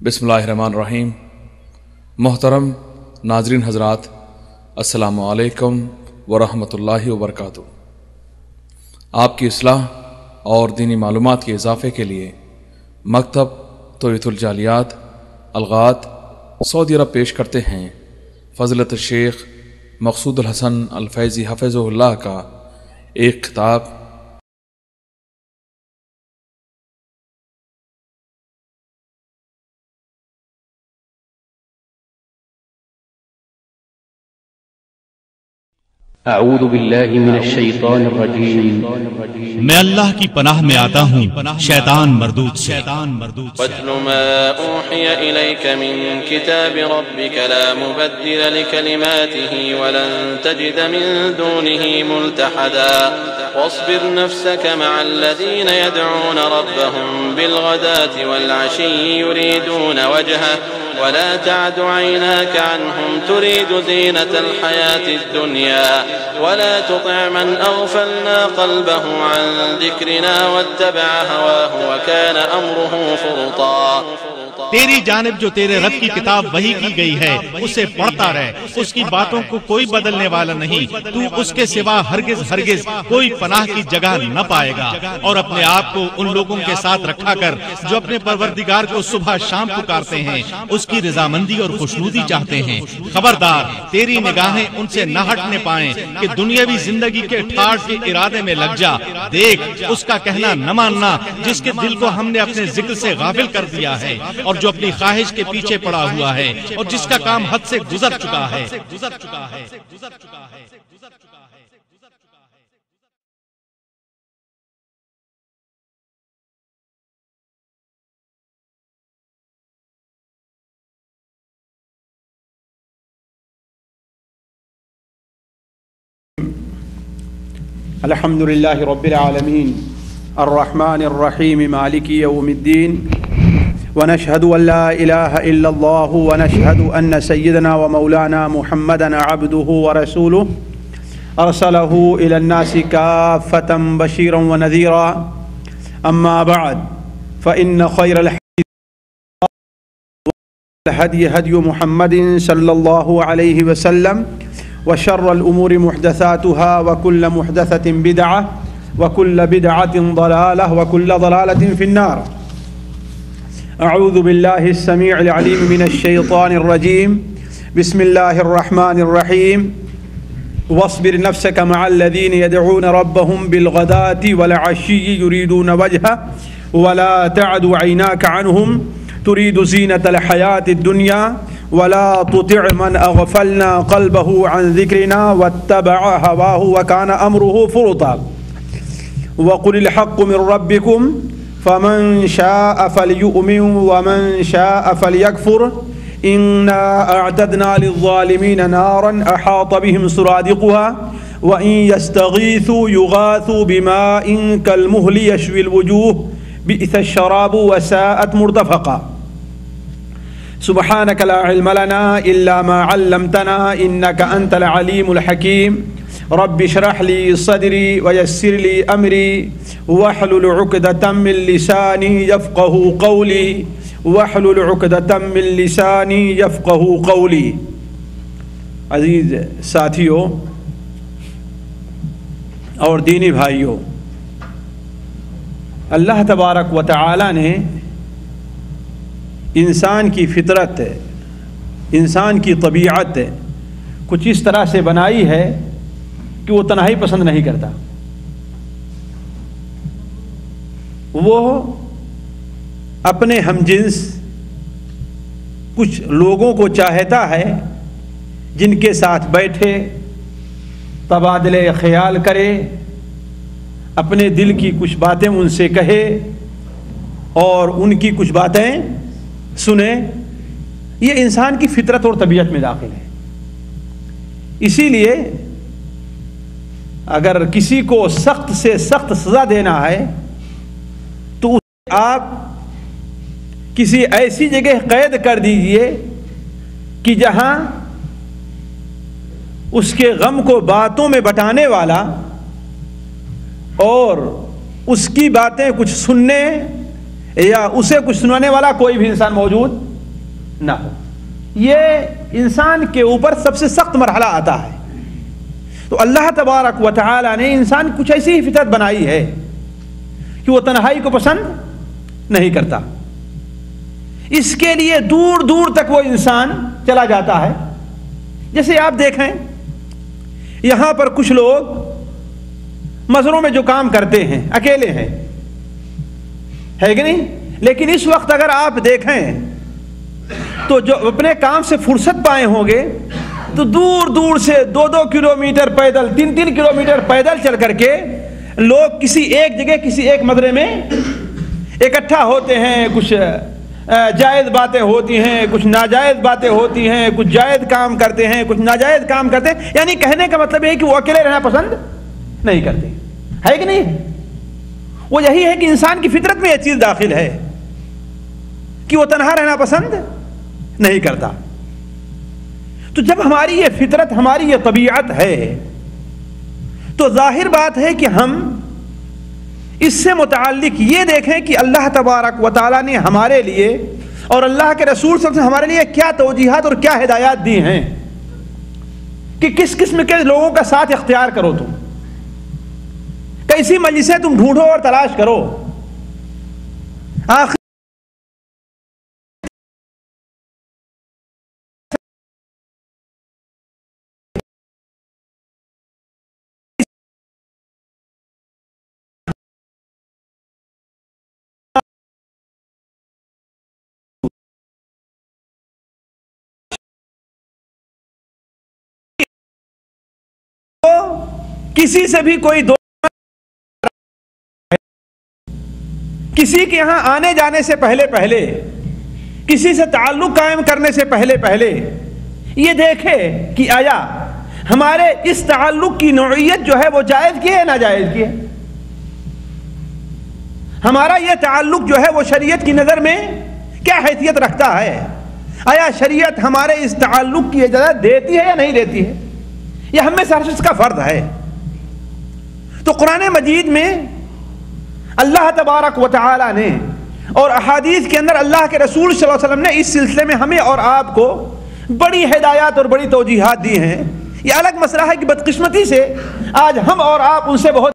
بسم اللہ الرحمن الرحیم۔ محترم ناظرین حضرات، السلام علیکم ورحمۃ اللہ وبرکاتہ۔ آپ کی اصلاح اور دینی معلومات کے اضافے کے لیے مکتب توحید الجالیات الغات سعودی عرب پیش کرتے ہیں فضیلت الشیخ مقصود الحسن الفیضی حفظہ اللہ کا ایک خطاب۔ اعوذ باللہ من الشیطان الرجیم، میں اللہ کی پناہ میں آتا ہوں شیطان مردود سے۔ واتل ما اوحی الیک من کتاب ربک لا مبدل لکلماته ولن تجد من دونه ملتحدا واصبر نفسك مع الذین يدعون ربهم بالغداة والعشی یریدون وجهه ولا تعد عيناك عنهم تريد زينة الحياة الدنيا ولا تطع من أغفلنا قلبه عن ذكرنا واتبع هواه وكان أمره فرطا۔ تیری جانب جو تیرے رب کی کتاب وحی کی گئی ہے اسے پڑھتا رہ، اس کی باتوں کو کوئی بدلنے والا نہیں، تو اس کے سوا ہرگز ہرگز کوئی پناہ کی جگہ نہ پائے گا، اور اپنے آپ کو ان لوگوں کے ساتھ رکھا کر جو اپنے پروردگار کو صبح شام پکارتے ہیں، اس کی رضامندی اور خوشنودی چاہتے ہیں۔ خبردار تیری نگاہیں ان سے نہ ہٹنے پائیں کہ دنیاوی زندگی کے ٹھاٹ کے ارادے میں لگ جا۔ دیکھ اس کا کہنا نہ ماننا جس کے دل کو ہم نے اپنے ذکر سے غافل کر دیا ہے، اور جو اپنی خواہش کے پیچھے پڑا ہوا ہے، اور جس کا کام حد سے گزر چکا ہے۔ الحمد للہ رب العالمین الرحمن الرحیم مالک یوم الدین ونشهد ان لا الہ الا اللہ ونشهد ان سیدنا ومولانا محمدا عبده ورسوله ارسلہ الى الناس کافة بشیرا ونذیرا، اما بعد فإن خیر الحدی هدی محمد صلی اللہ علیہ وسلم وشر الأمور محدثاتها وكل محدثة بدعة وكل بدعة ضلالة وكل ضلالة في النار۔ أعوذ بالله السميع العليم من الشيطان الرجيم، بسم الله الرحمن الرحيم، واصبر نفسك مع الذين يدعون ربهم بالغداة والعشي يريدون وجهه ولا تعد عيناك عنهم تريد زينة الحياة الدنيا ولا تطع من أغفلنا قلبه عن ذكرنا واتبع هواه وكان أمره فرطا وقل الحق من ربكم فمن شاء فليؤمن ومن شاء فليكفر إنا أعتدنا للظالمين نارا أحاط بهم سرادقها وإن يستغيثوا يغاثوا بماء كالمهل يشوي الوجوه بئس الشراب وساءت مرتفقا۔ سبحانك لا علم لنا إلا ما علمتنا إنك أنت العليم الحكيم، رب اشرح لي صدري ويسر لي أمري واحلل عقدة من لساني يفقه قولي واحلل عقدة من لساني يفقه قولي۔ عزیز ساتھیوں اور دینی بھائیوں، اللہ تبارک و تعالی نے انسان کی فطرت، انسان کی طبیعت کچھ اس طرح سے بنائی ہے کہ وہ تنہائی پسند نہیں کرتا، وہ اپنے ہم جنس کچھ لوگوں کو چاہتا ہے جن کے ساتھ بیٹھے، تبادلے خیال کرے، اپنے دل کی کچھ باتیں ان سے کہے اور ان کی کچھ باتیں سنیں۔ یہ انسان کی فطرت اور طبیعت میں داخل ہے۔ اسی لیے اگر کسی کو سخت سے سخت سزا دینا ہے تو اسے آپ کسی ایسی جگہ قید کر دیجئے کہ جہاں اس کے غم کو باتوں میں بٹانے والا اور اس کی باتیں کچھ سننے یا اسے کچھ سنانے والا کوئی بھی انسان موجود نہ ہو. یہ انسان کے اوپر سب سے سخت مرحلہ آتا ہے. تو اللہ تبارک و تعالی نے انسان کچھ ایسی ہی فطرت بنائی ہے کہ وہ تنہائی کو پسند نہیں کرتا. اس کے لیے دور دور تک وہ انسان چلا جاتا ہے. جیسے آپ دیکھیں یہاں پر کچھ لوگ مزروں میں جو کام کرتے ہیں اکیلے ہیں, ہے کہ نہیں, لیکن اس وقت اگر آپ دیکھیں تو جو اپنے کام سے فرصت پائے ہوں گے تو دور دور سے 2-2 کلومیٹر پیدل 3-3 کلومیٹر پیدل چل کر کے لوگ کسی ایک جگہ کسی ایک مدرے میں اکٹھا ہوتے ہیں. کچھ جائز باتیں ہوتی ہیں, کچھ ناجائز باتیں ہوتی ہیں, کچھ جائز کام کرتے ہیں, کچھ ناجائز کام کرتے ہیں. یعنی کہنے کا مطلب ہے کہ وہ اکیلے رہنا پسند نہیں کرتے, ہے کہ نہیں. وہ یہی ہے کہ انسان کی فطرت میں یہ چیز داخل ہے کہ وہ تنہا رہنا پسند نہیں کرتا. تو جب ہماری یہ فطرت, ہماری یہ طبیعت ہے, تو ظاہر بات ہے کہ ہم اس سے متعلق یہ دیکھیں کہ اللہ تبارک و تعالیٰ نے ہمارے لیے اور اللہ کے رسول صلی اللہ علیہ وسلم ہمارے لیے کیا توجیہات اور کیا ہدایات دی ہیں کہ کس قسم کے لوگوں کا ساتھ اختیار کرو, تم کیسی مجلسیں تم ڈھونڈو اور تلاش کرو. آخر کسی سے بھی کوئی کسی کے یہاں آنے جانے سے پہلے کسی سے تعلق قائم کرنے سے پہلے یہ دیکھے کہ آیا ہمارے اس تعلق کی نوعیت جو ہے وہ جائز کی ہے ناجائز کی ہے. ہمارا یہ تعلق جو ہے وہ شریعت کی نظر میں کیا حیثیت رکھتا ہے. آیا شریعت ہمارے اس تعلق کی اجازت دیتی ہے یا نہیں دیتی ہے. یہ ہم میں سے ہر شخص کا فرض ہے. تو قرآن مجید میں اللہ تبارک و تعالی نے اور احادیث کے اندر اللہ کے رسول صلی اللہ علیہ وسلم نے اس سلسلے میں ہمیں اور آپ کو بڑی ہدایات اور بڑی توجیہات دی ہیں. یہ الگ مسئلہ ہے کہ بدقسمتی سے آج ہم اور آپ ان سے بہت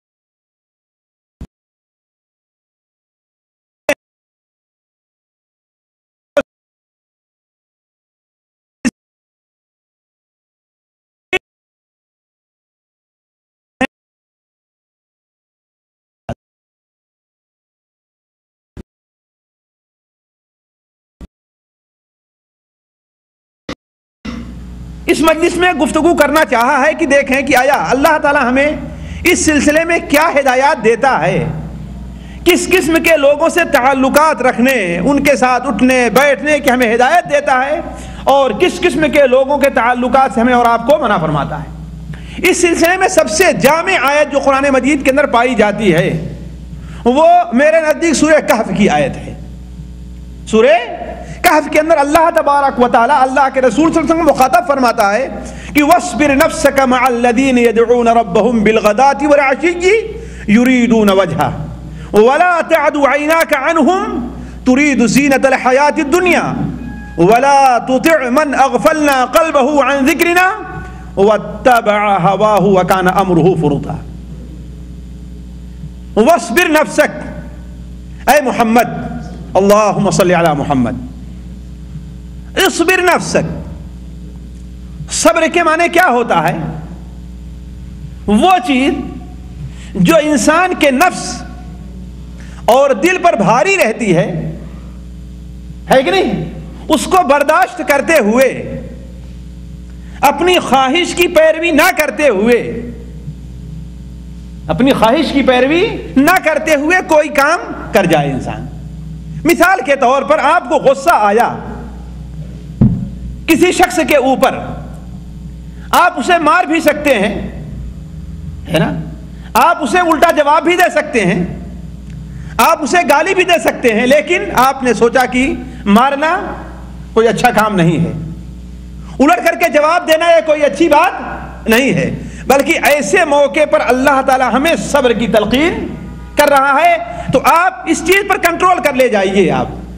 اس مجلس میں گفتگو کرنا چاہا ہے کہ دیکھیں کہ آیا اللہ تعالی ہمیں اس سلسلے میں کیا ہدایات دیتا ہے, کس قسم کے لوگوں سے تعلقات رکھنے, ان کے ساتھ اٹھنے بیٹھنے کی ہمیں ہدایت دیتا ہے, اور کس قسم کے لوگوں کے تعلقات سے ہمیں اور آپ کو منع فرماتا ہے. اس سلسلے میں سب سے جامع آیت جو قرآن مجید کے اندر پائی جاتی ہے وہ میرے نزدیک سورہ کہف کی آیت ہے. سورہ کہف کے اندر اللہ تبارک و تعالی اللہ کے رسول صلی اللہ علیہ وسلم مخاطب فرماتا ہے کہ وَاصْبِرْ نَفْسَكَ مَعَ الَّذِينَ يَدْعُونَ رَبَّهُمْ بِالْغَدَاةِ وَالْعَشِيِّ يُرِيدُونَ وَجْهَهُ وَلَا تَعْدُ عَيْنَاكَ عَنْهُمْ تُرِيدُ زِينَةَ الْحَيَاةِ الدُّنْيَا وَلَا تُطِعْ مَنْ أَغْفَلْنَا قَلْبَهُ عَنْ ذِكْرِنَا وَاتَّبَعَ هَوَاهُ وَكَانَ أَمْرُهُ فُرُطًا. وَاصْبِرْ نَفْسَكَ, اے محمد, اللہم صلی علی محمد, اصبر نفسک. صبر کے معنی کیا ہوتا ہے؟ وہ چیز جو انسان کے نفس اور دل پر بھاری رہتی ہے کہ نہیں, اس کو برداشت کرتے ہوئے, اپنی خواہش کی پیروی نہ کرتے ہوئے, اپنی خواہش کی پیروی نہ کرتے ہوئے کوئی کام کر جائے انسان. مثال کے طور پر آپ کو غصہ آیا کسی شخص کے اوپر, آپ اسے مار بھی سکتے ہیں, ہے نا, آپ اسے الٹا جواب بھی دے سکتے ہیں, آپ اسے گالی بھی دے سکتے ہیں, لیکن آپ نے سوچا کہ مارنا کوئی اچھا کام نہیں ہے, الٹ کر کے جواب دینا یہ کوئی اچھی بات نہیں ہے, بلکہ ایسے موقع پر اللہ تعالی ہمیں صبر کی تلقین کر رہا ہے. تو آپ اس چیز پر کنٹرول کر لے جائیے.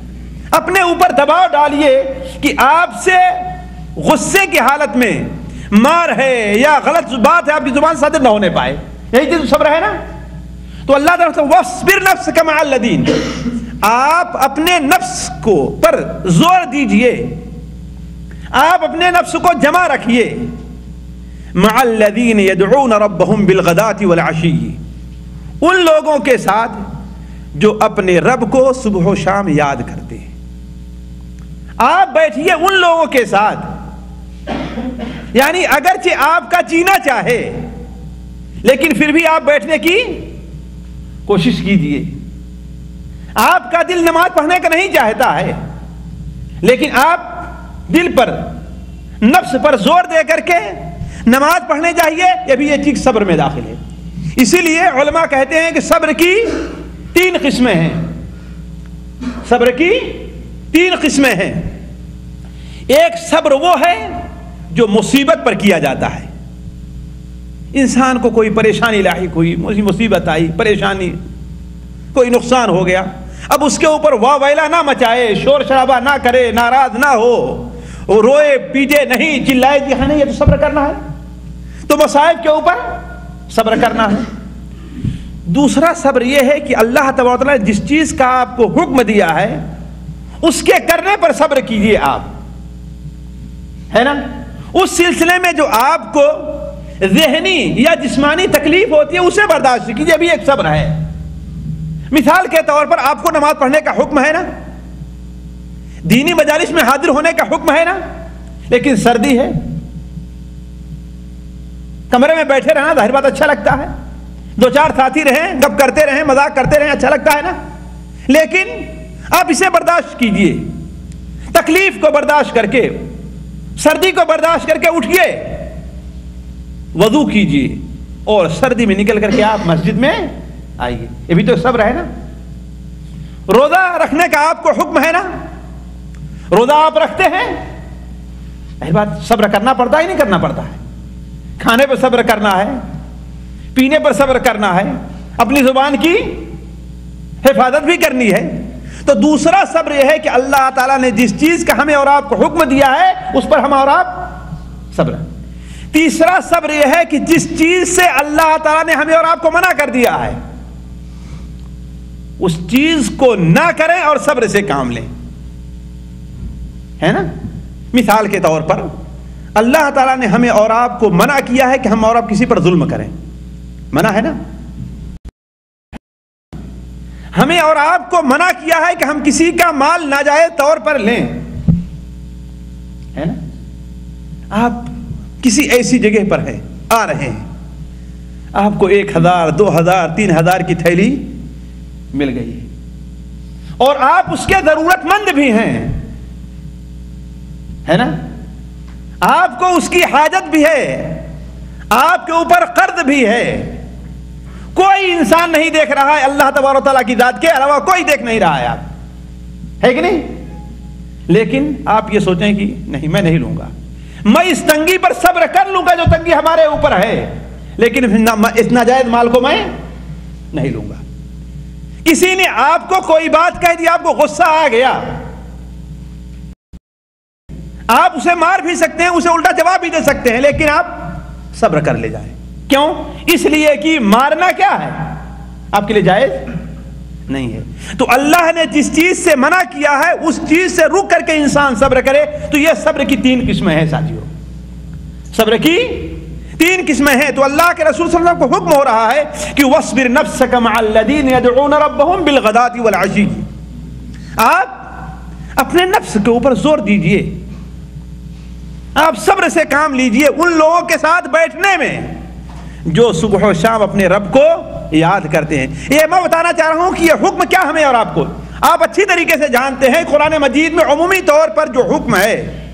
اپنے اوپر دباؤ ڈالیے کہ آپ سے غصے کی حالت میں مار ہے یا غلط بات ہے آپ کی زبان سے صادر نہ ہونے پائے. یہی چیز صبر ہے نا. تو اللہ تعالیٰ وَاصْبِرْ نَفْسَكَ مَعَ الَّذِينَ، آپ اپنے نفس کو پر زور دیجئے، آپ اپنے نفس کو جمع رکھیے. مَعَ الَّذِينَ يَدْعُونَ رَبَّهُمْ بِالْغَدَاةِ وَالْعَشِيِّ، ان لوگوں کے ساتھ جو اپنے رب کو صبح و شام یاد کرتے ہیں. آپ بیٹھیے ان لوگوں کے ساتھ، یعنی اگرچہ آپ کا جینا چاہے لیکن پھر بھی آپ بیٹھنے کی کوشش کیجیے. آپ کا دل نماز پڑھنے کا نہیں چاہتا ہے لیکن آپ دل پر نفس پر زور دے کر کے نماز پڑھنے چاہیے، یہ بھی یہ چیز صبر میں داخل ہے. اسی لیے علماء کہتے ہیں کہ صبر کی 3 قسمیں ہیں. صبر کی 3 قسمیں ہیں. ایک صبر وہ ہے جو مصیبت پر کیا جاتا ہے. انسان کو کوئی پریشانی لاحق ہوئی، مصیبت آئی، پریشانی، کوئی نقصان ہو گیا، اب اس کے اوپر واہ ویلا نہ مچائے، شور شرابہ نہ کرے، ناراض نہ ہو، روئے پیٹے نہیں، چلائے دکھانے، یہ تو صبر کرنا ہے. تو مصائب کے اوپر صبر کرنا ہے. دوسرا صبر یہ ہے کہ اللہ تبارک و تعالیٰ نے جس چیز کا آپ کو حکم دیا ہے اس کے کرنے پر صبر کیجئے. آپ ہے نا، اس سلسلے میں جو آپ کو ذہنی یا جسمانی تکلیف ہوتی ہے اسے برداشت کیجئے، بھی ایک صبر ہے. مثال کے طور پر آپ کو نماز پڑھنے کا حکم ہے نا، دینی مجالس میں حاضر ہونے کا حکم ہے نا، لیکن سردی ہے، کمرے میں بیٹھے رہنا ظاہر بات اچھا لگتا ہے، 2-4 ساتھی رہیں، گپ کرتے رہیں، مذاق کرتے رہیں، اچھا لگتا ہے نا. لیکن آپ اسے برداشت کیجئے، تکلیف کو برداشت کر کے، سردی کو برداشت کر کے اٹھئے، وضو کیجئے اور سردی میں نکل کر کے آپ مسجد میں آئیے. یہ بھی تو صبر ہے نا. روزہ رکھنے کا آپ کو حکم ہے نا، روزہ آپ رکھتے ہیں، ظاہر بات صبر کرنا پڑتا ہے نہیں کرنا پڑتا ہے. کھانے پر صبر کرنا ہے، پینے پر صبر کرنا ہے، اپنی زبان کی حفاظت بھی کرنی ہے. تو دوسرا صبر یہ ہے کہ اللہ تعالیٰ نے جس چیز کا ہمیں اور آپ کو حکم دیا ہے اس پر ہم اور آپ صبر. تیسرا صبر یہ ہے کہ جس چیز سے اللہ تعالیٰ نے ہمیں اور آپ کو منع کر دیا ہے اس چیز کو نہ کریں اور صبر سے کام لیں. ہے نا. مثال کے طور پر اللہ تعالیٰ نے ہمیں اور آپ کو منع کیا ہے کہ ہم اور آپ کسی پر ظلم کریں، منع ہے نا. ہمیں اور آپ کو منع کیا ہے کہ ہم کسی کا مال ناجائز طور پر لیں. ہے نا. آپ کسی ایسی جگہ پر ہیں، آ رہے ہیں، آپ کو 1000 2000 3000 کی تھیلی مل گئی اور آپ اس کے ضرورت مند بھی ہیں. ہے نا. آپ کو اس کی حاجت بھی ہے، آپ کے اوپر قرض بھی ہے. کوئی انسان نہیں دیکھ رہا ہے، اللہ تبارک و تعالیٰ کی ذات کے علاوہ کوئی دیکھ نہیں رہا ہے. آپ ہے کہ نہیں. لیکن آپ یہ سوچیں کہ نہیں میں نہیں لوں گا، میں اس تنگی پر صبر کر لوں گا جو تنگی ہمارے اوپر ہے، لیکن اس ناجائز مال کو میں نہیں لوں گا. کسی نے آپ کو کوئی بات کہہ دی، آپ کو غصہ آ گیا، آپ اسے مار بھی سکتے ہیں، اسے الٹا جواب بھی دے سکتے ہیں، لیکن آپ صبر کر لے جائیں. کیوں؟ اس لیے کہ مارنا کیا ہے آپ کے لیے جائز نہیں ہے. تو اللہ نے جس چیز سے منع کیا ہے اس چیز سے رک کر کے انسان صبر کرے. تو یہ صبر کی 3 قسمیں ہیں ساتھیوں. صبر کی 3 قسمیں ہیں. تو اللہ کے رسول صلی اللہ علیہ وسلم کو حکم ہو رہا ہے کہ وَاصْبِرْ نَفْسَكَ مَعَ الَّذِينَ يَدْعُونَ رَبَّهُمْ بِالْغَدَاةِ وَالْعَشِيِّ. آپ اپنے نفس کے اوپر زور دیجئے، آپ صبر سے کام لیجئے ان لوگوں کے ساتھ بیٹھنے میں جو صبح و شام اپنے رب کو یاد کرتے ہیں. یہ میں بتانا چاہ رہا ہوں کہ یہ حکم کیا ہمیں اور آپ کو آپ اچھی طریقے سے جانتے ہیں. قرآن مجید میں عمومی طور پر جو حکم ہے